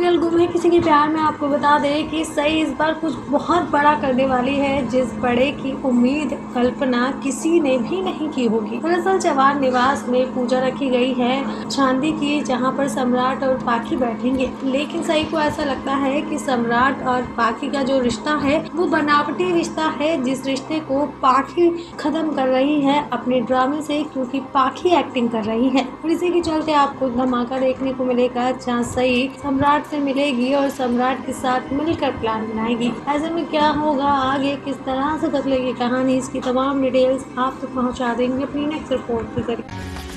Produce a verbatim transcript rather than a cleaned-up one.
Serial गुम है किसी के प्यार में आपको बता दें कि सई इस बार कुछ बहुत बड़ा करने वाली है, जिस बड़े की उम्मीद कल्पना किसी ने भी नहीं की होगी। दरअसल चौहान निवास में पूजा रखी गई है चांदी की, जहां पर सम्राट और पाखी बैठेंगे। लेकिन सई को ऐसा लगता है कि सम्राट और पाखी का जो रिश्ता है वो बनावटी रिश्ता है, जिस रिश्ते को पाखी खत्म कर रही है अपने ड्रामे से, क्योंकि पाखी एक्टिंग कर रही है। और इसी के चलते आपको धमाका देखने को मिलेगा, जहाँ सई सम्राट से मिलेगी और सम्राट के साथ मिलकर प्लान बनाएगी। ऐसे में क्या होगा आगे, किस तरह से बदलेगी कहानी, इसकी तमाम डिटेल्स आप तक पहुंचा देंगे अपनी नेक्स्ट रिपोर्ट के जरिए।